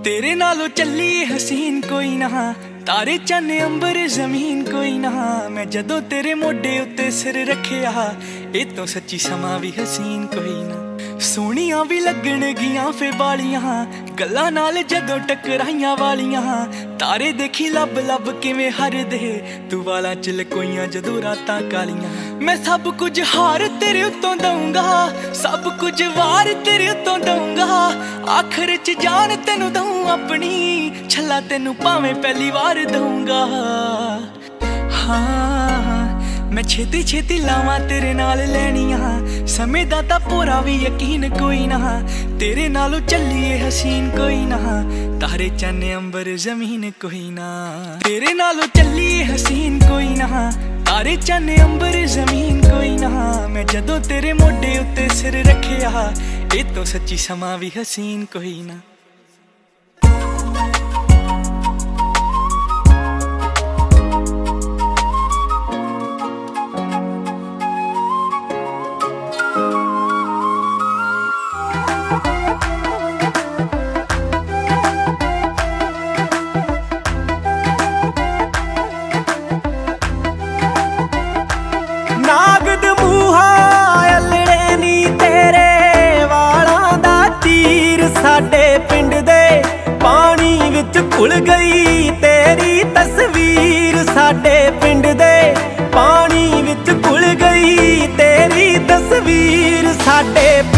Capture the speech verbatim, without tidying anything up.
तेरे नालों चली हसीन कोई ना, तारे चन्न अंबर जमीन कोई ना। मैं जदों तेरे मोढे उत्ते सिर रखिया, ए तो सच्ची समा भी हसीन कोई ना। सोहणियां भी लगण गियां फे बालियां, गल्लां नाल जदों टकराइयां वालियां। तारे देखी लब लब किवें हरदे, तू वालां च लकोइयां जदों रातां कालियां। मैं सब कुछ हार तेरे उत्तों दूंगा, सब कुछ वार तेरे उत्तों दूंगा। आखिर च जान तेनू दूं अपनी, छला तेनू भावें पहली वार दूंगा। हाँ मैं छेती छेती लावां तेरे नाल लैनियां, समय दा तां पूरा भी यकीन कोई ना। तेरे नालों चलिए हसीन कोई ना, तारे चन्न अंबर जमीन कोई ना। तेरे नालों चलिए हसीन कोई ना, तारे चन्न अंबर जमीन कोई ना। मैं जदों तेरे मोढे उत्ते सिर रखिया, ए तो सच्ची समा भी हसीन कोई ना। नागद मूहा अल्लड़े नी तेरे वालां दा तीर, साडे पिंड दे पानी विच घुल गई तेरी तस्वीर। साडे पिंड दे पानी विच घुल गई तेरी तस्वीर। साडे